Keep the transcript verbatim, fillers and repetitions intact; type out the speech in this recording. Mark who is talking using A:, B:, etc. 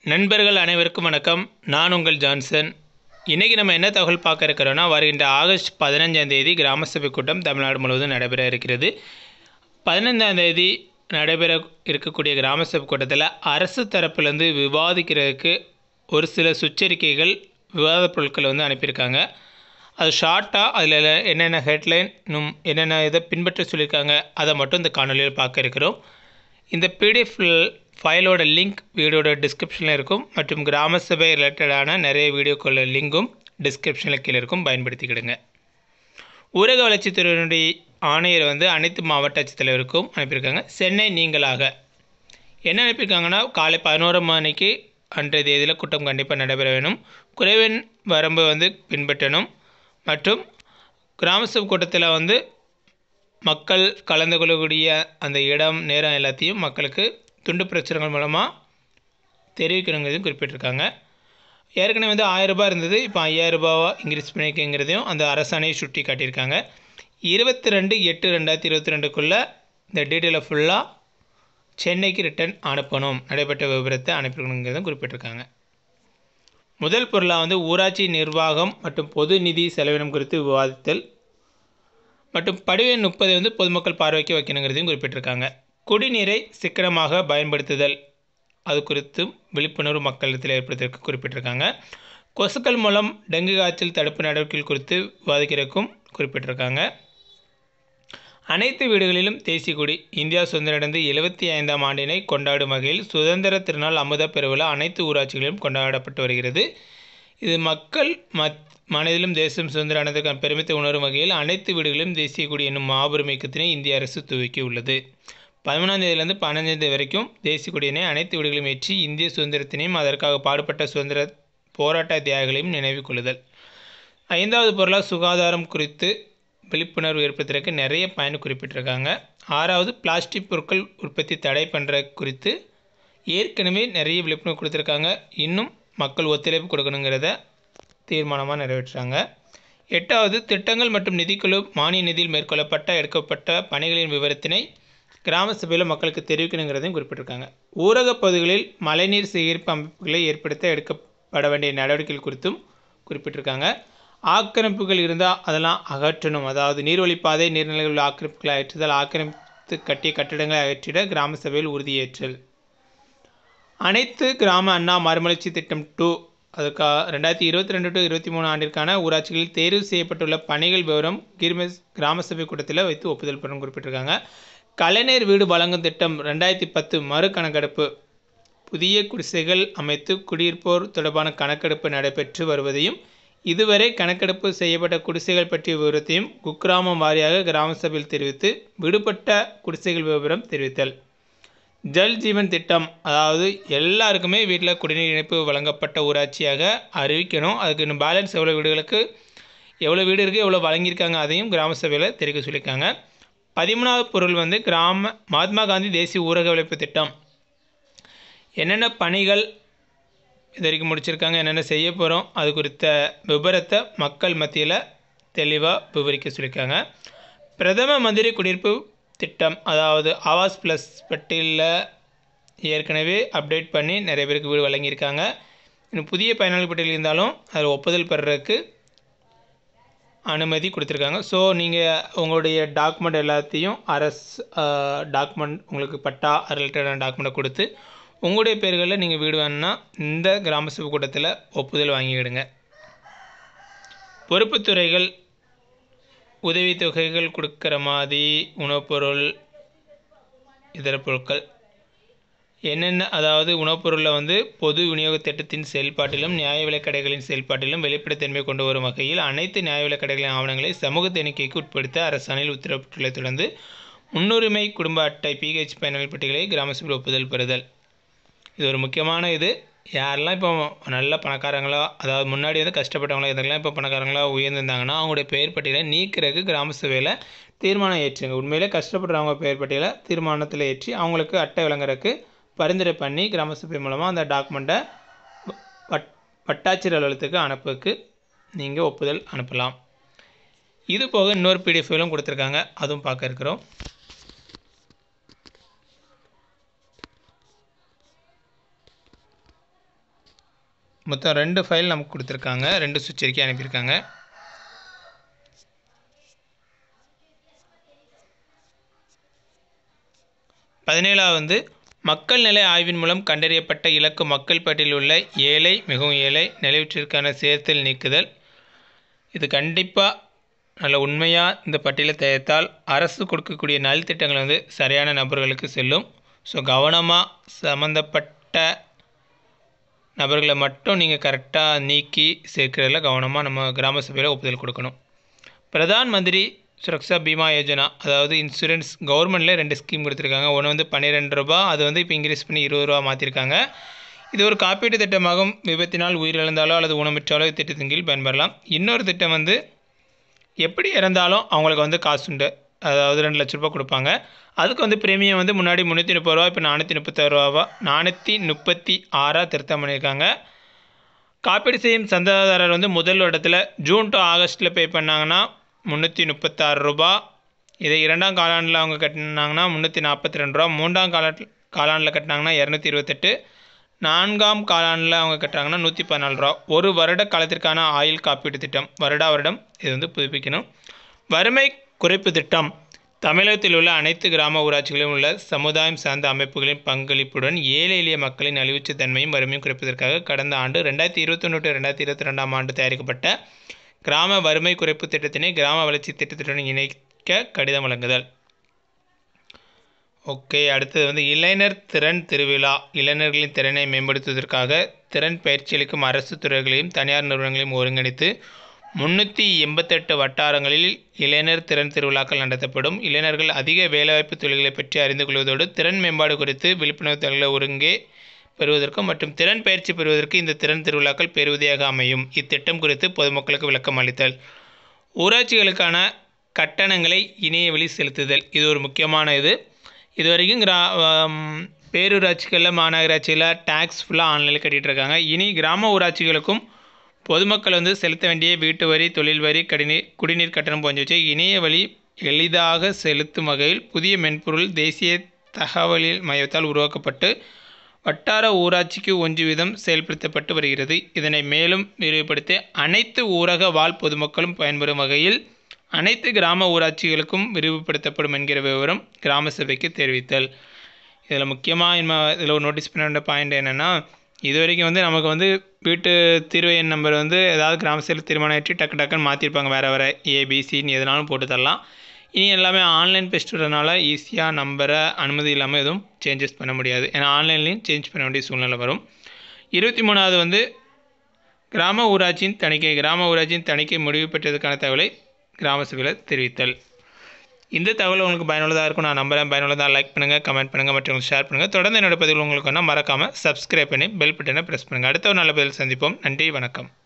A: நண்பர்கள் அனைவருக்கும் வணக்கம். நான் உங்கள் ஜான்சன். இன்றைக்கி நம்ம என்ன தகவல் பார்க்க இருக்கிறோன்னா, வருகின்ற ஆகஸ்ட் பதினஞ்சாம் தேதி கிராம சபை கூட்டம் தமிழ்நாடு முழுவதும் நடைபெற இருக்கிறது. பதினைந்தாம் தேதி நடைபெற இருக்கக்கூடிய கிராம சபை கூட்டத்தில் அரசு தரப்புலேருந்து விவாதிக்கிறதுக்கு ஒரு சில சுற்றறிக்கைகள் விவாத பொருட்களை வந்து அனுப்பியிருக்காங்க. அது ஷார்ட்டாக அதில் என்னென்ன ஹெட்லைன் இன்னும் என்னென்ன இதை பின்பற்ற சொல்லியிருக்காங்க அதை மட்டும் இந்த காணொலியில் பார்க்க இருக்கிறோம். இந்த பிடிஎஃப் ஃபைலோட லிங்க் வீடியோட டிஸ்கிரிப்ஷனில் இருக்கும் மற்றும் கிராம சபை ரிலேட்டடான நிறைய வீடியோக்கள லிங்கும் டிஸ்கிரிப்ஷனில் கீழே இருக்கும், பயன்படுத்திக்கிடுங்க. ஊரக வளர்ச்சித்துறையினுடைய ஆணையர் வந்து அனைத்து மாவட்ட ஆட்சித்தலைவருக்கும் அனுப்பியிருக்காங்க. சென்னை நீங்களாக என்ன அனுப்பியிருக்காங்கன்னா, காலை பதினோரு மணிக்கு அன்றைய தேதியில் கூட்டம் கண்டிப்பாக நடைபெற வேணும், குறைவெண் வரம்பு வந்து பின்பற்றணும் மற்றும் கிராம சபை கூட்டத்தில் வந்து மக்கள் கலந்து கொள்ளக்கூடிய அந்த இடம் நேரம் எல்லாத்தையும் மக்களுக்கு துண்டு பிரச்சுரங்கள் மூலமாக தெரிவிக்கணுங்கிறதையும் குறிப்பிட்டிருக்காங்க. ஏற்கனவே வந்து ஆயிரம் ரூபாய் இருந்தது, இப்போ ஐயாயிரம் ரூபாவா இன்க்ரீஸ் பண்ணிக்கிறதையும் அந்த அரசாணையை சுட்டி காட்டியிருக்காங்க. இருபத்தி ரெண்டு எட்டு ரெண்டாயிரத்தி இருபத்தி ரெண்டுக்குள்ளே இந்த டீட்டெயிலை ஃபுல்லாக சென்னைக்கு ரிட்டர்ன் அனுப்பணும், நடைபெற்ற விவரத்தை அனுப்பணுங்கிறதும் குறிப்பிட்டிருக்காங்க. முதல் பொருளாக வந்து ஊராட்சி நிர்வாகம் மற்றும் பொது நிதி செலவினம் குறித்து விவாதித்தல் மற்றும் படிவெண் முப்பதை வந்து பொதுமக்கள் பார்வைக்கு வைக்கணுங்கிறதையும் குறிப்பிட்டிருக்காங்க. குடிநீரை சிக்கனமாக பயன்படுத்துதல் அது குறித்தும் விழிப்புணர்வு மக்களிடத்தில் ஏற்படுத்துவதற்கு குறிப்பிட்டிருக்காங்க. கொசுக்கள் மூலம் டெங்கு காய்ச்சல் தடுப்பு நடவடிக்கைகள் குறித்து விவாதிக்கிறதுக்கும் குறிப்பிட்டிருக்காங்க. அனைத்து வீடுகளிலும் தேசிய கொடி இந்தியா சுதந்திரமடைந்து எழுபத்தி ஐந்தாம் ஆண்டினை கொண்டாடும் வகையில் சுதந்திர திருநாள் அமுத பெருவிழா அனைத்து ஊராட்சிகளிலும் கொண்டாடப்பட்டு வருகிறது. இது மக்கள் மத் மனதிலும் தேசம் சுதந்திர அடைந்ததற்கான பெருமித்தை உணரும் வகையில் அனைத்து வீடுகளிலும் தேசிய கொடி என்னும் மாபெரும் இயக்கத்தினை இந்திய அரசு துவக்கி உள்ளது. பதிமூணாம் தேதியிலிருந்து பன்னெண்டாம் தேதி வரைக்கும் தேசிய கொடியினை அனைத்து வீடுகளும் ஏற்றி இந்திய சுதந்திரத்தினையும் அதற்காக பாடுபட்ட சுதந்திர போராட்ட தியாகிகளையும் நினைவு கொள்ளுதல். ஐந்தாவது பொருளாக சுகாதாரம் குறித்து விழிப்புணர்வு ஏற்படுத்துறதுக்கு நிறைய பயன் குறிப்பிட்டிருக்காங்க. ஆறாவது பிளாஸ்டிக் பொருட்கள் உற்பத்தி தடை பண்ணுற குறித்து ஏற்கனவே நிறைய விழிப்புணர்வு கொடுத்துருக்காங்க, இன்னும் மக்கள் ஒத்துழைப்பு கொடுக்கணுங்கிறத தீர்மானமாக நிறைவேற்றுறாங்க. எட்டாவது திட்டங்கள் மற்றும் நிதிக்குழு மானிய நிதியில் மேற்கொள்ளப்பட்ட எடுக்கப்பட்ட பணிகளின் விவரத்தினை கிராம சபையில் மக்களுக்கு தெரிவிக்கணுங்கிறதையும் குறிப்பிட்டிருக்காங்க. ஊரக பகுதிகளில் மழைநீர் சேகரிப்பு அமைப்புகளை ஏற்படுத்த எடுக்கப்பட வேண்டிய நடவடிக்கைகள் குறித்தும் குறிப்பிட்டிருக்காங்க. ஆக்கிரமிப்புகள் இருந்தால் அதெல்லாம் அகற்றணும், அதாவது நீர்வழிப்பாதை நீர்நிலைகள் உள்ள ஆக்கிரமிப்புகளை அகற்றுதல், ஆக்கிரமித்து கட்டிய கட்டிடங்களை அகற்றிட கிராம சபையில் உறுதியேற்றல். அனைத்து கிராம அண்ணா மறுமலர்ச்சி திட்டம் டூ அதுக்கா ரெண்டாயிரத்தி இருபத்தி ரெண்டு டு இருபத்தி மூணு ஆண்டிற்கான ஊராட்சிகளில் தேர்வு செய்யப்பட்டுள்ள பணிகள் விவரம் கிர்மெஸ் கிராம சபை கூட்டத்தில் வைத்து ஒப்புதல் பெறும் குறிப்பிட்டிருக்காங்க. கலைஞர் வீடு வழங்கும் திட்டம் ரெண்டாயிரத்தி பத்து மறு கணக்கெடுப்பு புதிய குடிசைகள் அமைத்து குடியிருப்போர் தொடர்பான கணக்கெடுப்பு நடைபெற்று வருவதையும் இதுவரை கணக்கெடுப்பு செய்யப்பட்ட குடிசைகள் பற்றிய விவரத்தையும் குக்கிராமம் வாரியாக கிராம சபையில் தெரிவித்து விடுபட்ட குடிசைகள் விவரம் தெரிவித்தல். ஜல் ஜீவன் திட்டம், அதாவது எல்லாருக்குமே வீட்டில் குடிநீர் இணைப்பு வழங்கப்பட்ட ஊராட்சியாக அறிவிக்கணும். அதுக்கு இன்னும் பேலன்ஸ் எவ்வளோ வீடுகளுக்கு எவ்வளோ வீடு இருக்குது எவ்வளோ வழங்கியிருக்காங்க அதையும் கிராம சபையில் தெரிவிக்க சொல்லியிருக்காங்க. பதிமூணாவது பொருள் வந்து கிராம மகாத்மா காந்தி தேசிய ஊரக உழைப்பு திட்டம் என்னென்ன பணிகள் இது வரைக்கும் முடிச்சிருக்காங்க, என்னென்ன செய்ய போகிறோம் அது குறித்த விபரத்தை மக்கள் மத்தியில் தெளிவாக விவரிக்க சொல்லியிருக்காங்க. பிரதம மந்திரி குடியிருப்பு திட்டம், அதாவது ஆவாஸ் ப்ளஸ் பட்டியலில் ஏற்கனவே அப்டேட் பண்ணி நிறைய பேருக்கு வீடு வழங்கியிருக்காங்க. இன்னும் புதிய பயனாளி பட்டியல் இருந்தாலும் அதில் ஒப்புதல் பெறுறதுக்கு அனுமதி கொடுத்துருக்காங்க. ஸோ நீங்கள் உங்களுடைய டாக்குமெண்ட் எல்லாத்தையும் அரசு டாக்குமெண்ட் உங்களுக்கு பட்டா ரிலேட்டடான டாக்குமெண்ட்டை கொடுத்து உங்களுடைய பேர்களில் நீங்கள் வீடு வேணும்னா இந்த கிராம சபை கூட்டத்தில் ஒப்புதல் வாங்கிவிடுங்க. பொறுப்புத்துறைகள் உதவித்தொகைகள் கொடுக்குற மாதிரி உணவுப் பொருள் இதர பொருட்கள் என்னென்ன, அதாவது உணவுப் பொருளில் வந்து பொது விநியோக திட்டத்தின் செயல்பாட்டிலும் நியாய விலைக் கடைகளின் செயல்பாட்டிலும் வெளிப்படைத்தன்மை கொண்டு வரும் வகையில் அனைத்து நியாய விலைக் கடைகளின் ஆவணங்களை சமூக தணிக்கைக்கு உட்படுத்த அரசாணையில் உத்தரவிட்டுள்ளதை தொடர்ந்து முன்னுரிமை குடும்ப அட்டை பிஹெச் பயனாளி பட்டியலை கிராம சபையில் ஒப்புதல் பெறுதல். இது ஒரு முக்கியமான இது. யாரெல்லாம் இப்போ நல்ல பணக்காரங்களோ, அதாவது முன்னாடி வந்து கஷ்டப்பட்டவங்களோ இதெல்லாம் இப்போ பணக்காரங்களாக உயர்ந்திருந்தாங்கன்னா அவங்களுடைய பெயர் பட்டியலை நீக்கிறதுக்கு கிராம சபையில் தீர்மானம் ஏற்றுங்க. உண்மையிலே கஷ்டப்படுறவங்க பெயர் பட்டியலை தீர்மானத்தில் ஏற்றி அவங்களுக்கு அட்டை வழங்குறதுக்கு பரிந்துரை பண்ணி கிராம சபை மூலமாக அந்த டாக்குமெண்ட்டை வட் வட்டாட்சியர் அலுவலகத்துக்கு அனுப்புறதுக்கு நீங்கள் ஒப்புதல் அனுப்பலாம். இது போக இன்னொரு பிடிஎஃப்களும் கொடுத்துருக்காங்க, அதுவும் பார்க்க இருக்கிறோம். மொத்தம் ரெண்டு ஃபைல் நமக்கு கொடுத்துருக்காங்க, ரெண்டு சுற்றறிக்கை அனுப்பியிருக்காங்க. பதினேழாவது வந்து மக்கள் நிலை ஆய்வின் மூலம் கண்டறியப்பட்ட இலக்கு மக்கள் பட்டியலில் உள்ள ஏழை, மிகவும் ஏழை, நலிவுற்றிற்கான சேர்த்தல் நீக்குதல். இது கண்டிப்பாக நல்ல உண்மையாக இந்த பட்டியலை தயாரித்தால் அரசு கொடுக்கக்கூடிய நலத்திட்டங்கள் வந்து சரியான நபர்களுக்கு செல்லும். ஸோ கவனமாக சம்மந்தப்பட்ட நபர்களை மட்டும் நீங்கள் கரெக்டாக நீக்கி சேர்க்கிறதுல கவனமாக நம்ம கிராம சபையில் ஒப்புதல் கொடுக்கணும். பிரதான் மந்திரி சுரக்ஷா பீமா யோஜனா, அதாவது இன்சூரன்ஸ் கவர்மெண்ட்டில் ரெண்டு ஸ்கீம் கொடுத்துருக்காங்க. ஒன்று வந்து பன்னிரெண்டு ரூபா, அது வந்து இப்போ இன்க்ரீஸ் பண்ணி இருபது ரூபா மாற்றிருக்காங்க. இது ஒரு காப்பீட்டு திட்டமாகும். விபத்தினால் உயிரிழந்தாலோ அல்லது ஊனமுற்றாலோ திட்டத்தின் கீழ் பயன்பெறலாம். இன்னொரு திட்டம் வந்து எப்படி இறந்தாலும் அவங்களுக்கு வந்து காசு உண்டு, அதாவது ரெண்டு லட்ச ரூபா கொடுப்பாங்க. அதுக்கு வந்து பிரீமியம் வந்து முன்னாடி முந்நூற்றி முப்பது ரூபா, இப்போ நானூற்றி முப்பத்தாறு ரூபாவா நானூற்றி முப்பத்தி ஆறாக திருத்தம் பண்ணியிருக்காங்க. காப்பீடு செய்யும் சந்தாதாரர் வந்து முதல் இடத்துல ஜூன் டு ஆகஸ்ட்டில் பே பண்ணாங்கன்னா முந்நூற்றி முப்பத்தாறு ரூபா. இதை இரண்டாம் காலாண்டில் அவங்க கட்டினாங்கன்னா முந்நூற்றி நாற்பத்தி ரெண்டு ரூபா. மூன்றாம் கால காலாண்டில் கட்டினாங்கன்னா இரநூத்தி இருபத்தெட்டு. நான்காம் காலாண்டில் அவங்க கட்டுறாங்கன்னா நூற்றி பதினாலு ரூபா. ஒரு வருட காலத்திற்கான ஆயுள் காப்பீட்டு திட்டம் வருடா வருடம் இது வந்து புதுப்பிக்கணும். வறுமை குறைப்பு திட்டம் தமிழகத்தில் உள்ள அனைத்து கிராம ஊராட்சிகளிலும் உள்ள சமுதாயம் சார்ந்த அமைப்புகளின் பங்களிப்புடன் ஏழை எளிய மக்களின் அழிவுற்ற தன்மையும் வறுமையும் குறைப்பதற்காக கடந்த ஆண்டு ரெண்டாயிரத்தி இருபத்தொன்று டு ரெண்டாயிரத்தி இருபத்தி ரெண்டாம் ஆண்டு தயாரிக்கப்பட்ட கிராம வறுமை குறைப்பு திட்டத்தினை கிராம வளர்ச்சி திட்டத்துடன் இணைக்க கடிதம் வழங்குதல். ஓகே, அடுத்தது வந்து இளைஞர் திறன் திருவிழா. இளைஞர்களின் திறனை மேம்படுத்துவதற்காக திறன் பயிற்சி அளிக்கும் அரசு துறைகளையும் தனியார் நிறுவனங்களையும் ஒருங்கிணைத்து முன்னூற்றி எண்பத்தெட்டு வட்டாரங்களில் இளைஞர் திறன் திருவிழாக்கள் நடத்தப்படும். இளைஞர்கள் அதிக வேலைவாய்ப்பு தொழில்களை பற்றி அறிந்து கொள்வதோடு திறன் மேம்பாடு குறித்து விழிப்புணர்வு தகவல்களை ஒருங்கே பெறுவதற்கும் மற்றும் திறன் பயிற்சி பெறுவதற்கு இந்த திறன் திருவிழாக்கள் பெறுவதாக அமையும். இத்திட்டம் குறித்து பொதுமக்களுக்கு விளக்கம் அளித்தல். ஊராட்சிகளுக்கான கட்டணங்களை இணைய வழி செலுத்துதல், இது ஒரு முக்கியமான இது. இது வரைக்கும் கிரா பேரூராட்சிகளில் மாநகராட்சியில் டேக்ஸ் ஃபுல்லாக ஆன்லைனில் கட்டிகிட்டு இருக்காங்க. இனி கிராம ஊராட்சிகளுக்கும் பொதுமக்கள் வந்து செலுத்த வேண்டிய வீட்டு வரி, தொழில் வரி, கடிநீர் குடிநீர் கட்டணம் போன்றவற்றை இணைய வழி எளிதாக செலுத்தும் வகையில் புதிய மென்பொருள் தேசிய தகவல் மையத்தால் உருவாக்கப்பட்டு வட்டார ஊராட்சிக்கு ஒன்று வீதம் செயல்படுத்தப்பட்டு வருகிறது. இதனை மேலும் விரிவுபடுத்தி அனைத்து ஊரக வாழ் பொதுமக்களும் பயன்பெறும் வகையில் அனைத்து கிராம ஊராட்சிகளுக்கும் விரிவுபடுத்தப்படும் என்கிற விவரம் கிராம சபைக்கு தெரிவித்தல். இதில் முக்கியமாக நம்ம இதில் ஒரு நோட்டீஸ் பண்ண வேண்டிய பாயிண்ட் என்னென்னா, இது வரைக்கும் வந்து நமக்கு வந்து வீட்டு தீர்வு எண் நம்பர் வந்து ஏதாவது கிராம சபையில் தீர்மானம் ஏற்றி டக்கு டக்குன்னு மாற்றிருப்பாங்க, வேறு வேறு ஏபிசின்னு எதனாலும் போட்டு தரலாம். இனி எல்லாமே ஆன்லைன் பெஸ்ட்டுறதுனால ஈஸியாக நம்பரை அனுமதி இல்லாமல் எதுவும் சேஞ்சஸ் பண்ண முடியாது. ஏன்னா ஆன்லைன்லேயும் சேஞ்ச் பண்ண வேண்டிய சூழ்நிலை வரும். இருபத்தி மூணாவது வந்து கிராம ஊராட்சியின் தணிக்கை. கிராம ஊராட்சியின் தணிக்கை முடிவு பெற்றதுக்கான தகவலை கிராம சபையில் தெரிவித்தல். இந்த தகவல் உங்களுக்கு பயனுள்ளதாக இருக்கும் நான் நம்புகிறேன். பயனுள்ளதாக லைக் பண்ணுங்கள், கமெண்ட் பண்ணுங்கள், மற்றவங்களுக்கு ஷேர் பண்ணுங்கள். தொடர்ந்து என்னோட பதிவு உங்களுக்கு வேணால் மறக்காமல் சப்ஸ்கிரைப் பண்ணி பெல் பட்டனை ப்ரெஸ் பண்ணுங்கள். அடுத்த ஒரு நல்ல பதில் சந்திப்போம். நன்றி, வணக்கம்.